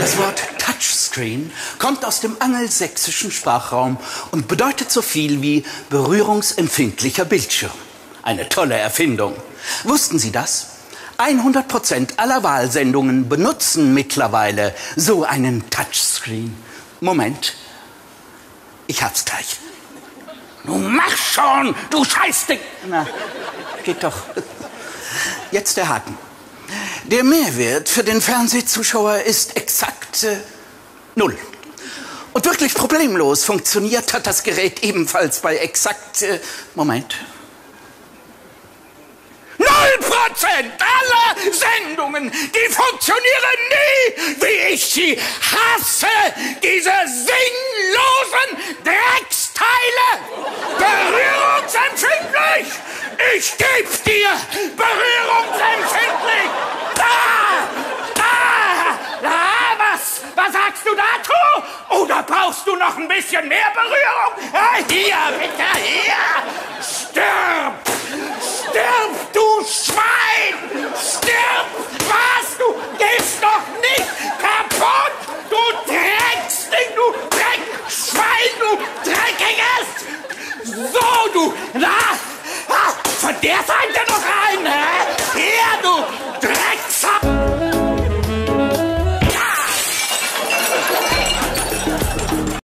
Das Wort Touchscreen kommt aus dem angelsächsischen Sprachraum und bedeutet so viel wie berührungsempfindlicher Bildschirm. Eine tolle Erfindung. Wussten Sie das? 100% aller Wahlsendungen benutzen mittlerweile so einen Touchscreen. Moment, ich hab's gleich. Nun mach schon, du Scheißding! Na, geht doch. Jetzt der Haken. Der Mehrwert für den Fernsehzuschauer ist exakt 0. Und wirklich problemlos funktioniert hat das Gerät ebenfalls bei exakt, Moment. 0% aller Sendungen, die funktionieren nie, wie ich sie hasse, diese sinnlosen Drecksteile. Berührungsempfindlich! Ich geb's dir! Berührungsempfindlich! Was sagst du dazu? Oder brauchst du noch ein bisschen mehr Berührung? Hier, bitte, hier!